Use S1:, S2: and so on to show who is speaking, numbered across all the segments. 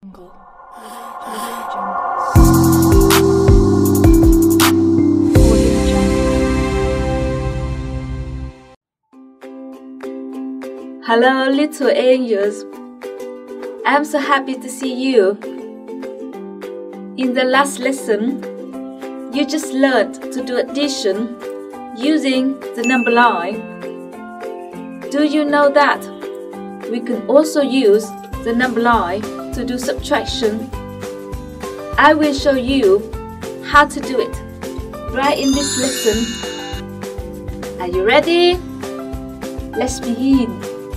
S1: jungle.
S2: Hello, little angels. I'm so happy to see you. In the last lesson, you just learned to do addition using the number line. Do you know that we can also use the number line to do subtraction? I will show you how to do it right in this lesson. Are you ready? Let's begin.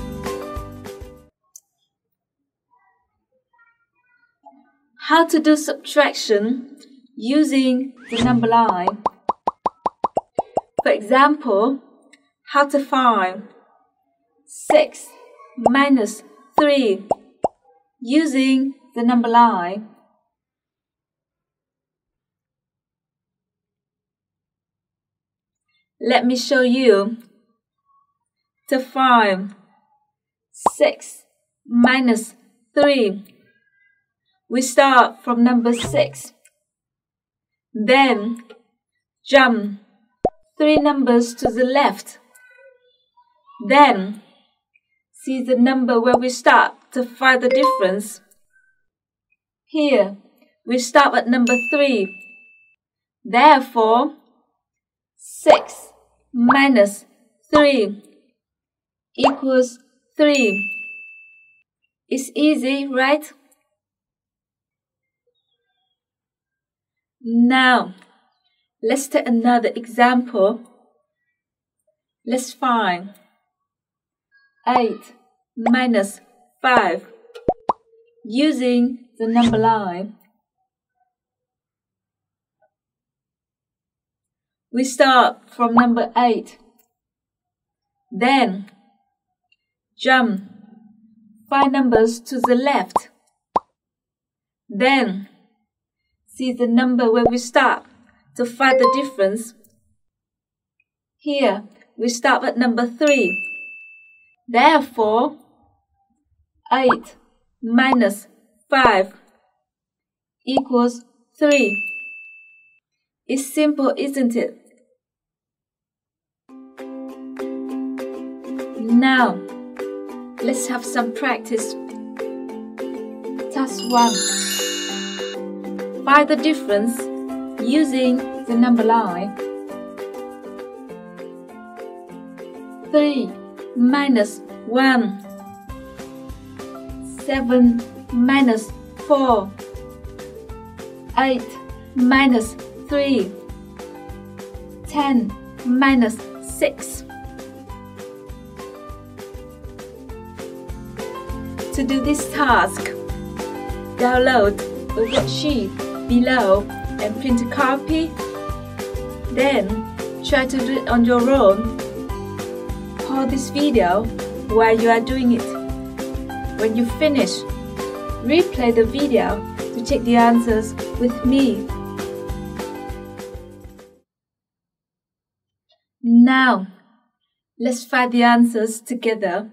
S2: How to do subtraction using the number line. For example, how to find 6 minus 3 using the number line. Let me show you. To find 6 minus 3, we start from number 6. Then jump 3 numbers to the left. Then see the number where we start to find the difference. Here we start at number 3. Therefore, 6 minus 3 equals 3. It's easy, right? Now, let's take another example. Let's find 8 minus 5 using the number line. We start from number 8. Then jump 5 numbers to the left. Then see the number where we start to find the difference. Here we start at number 3. Therefore, 8 minus 5 equals 3. It's simple, isn't it? Now, let's have some practice. Task 1. Find the difference using the number line. 3 minus 1, 7 minus 4, 8 minus 3, 10 minus 6. To do this task, download the worksheet below and print a copy. Then try to do it on your own. Pause this video while you are doing it. When you finish, replay the video to check the answers with me. Now, let's find the answers together.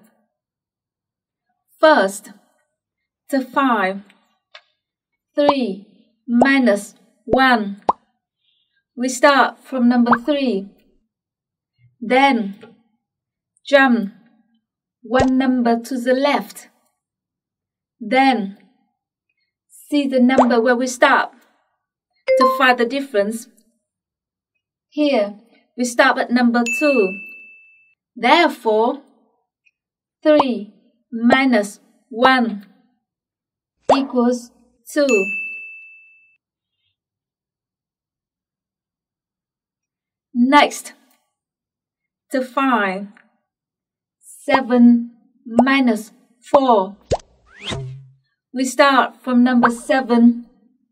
S2: First, to find 3 minus 1, we start from number 3. Then jump 1 number to the left. Then see the number where we start to find the difference. Here we start at number 2. Therefore, 3 minus 1 equals 2. Next, to find 7 minus 4, we start from number 7.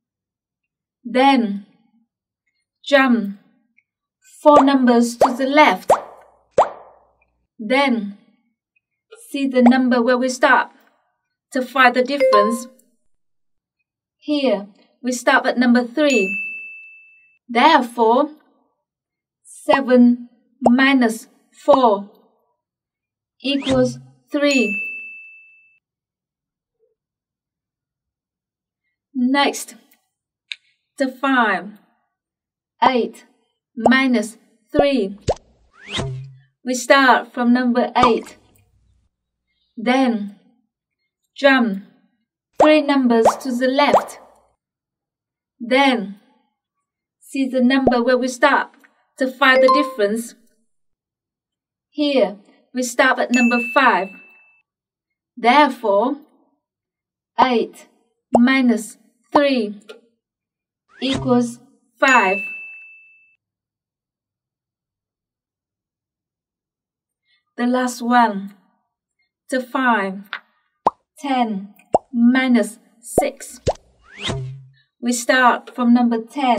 S2: Then jump 4 numbers to the left. Then see the number where we start to find the difference. Here we start at number 3. Therefore, 7 minus 4 equals 3. Next, to find 8 minus 3. We start from number 8. Then, jump 3 numbers to the left. Then, see the number where we stop to find the difference. Here, we stop at number 5. Therefore, 8 minus 3 equals 5. The last one, to find 10 minus 6. We start from number 10.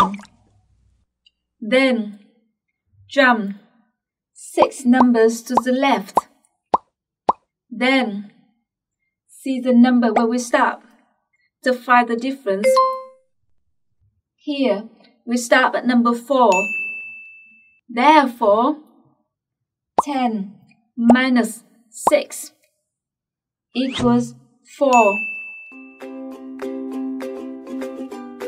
S2: Then, jump 6 numbers to the left. Then, see the number where we stop to find the difference. Here, we start at number 4. Therefore, 10 minus 6 equals 4.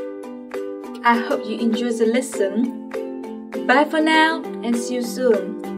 S2: I hope you enjoyed the lesson. Bye for now and see you soon.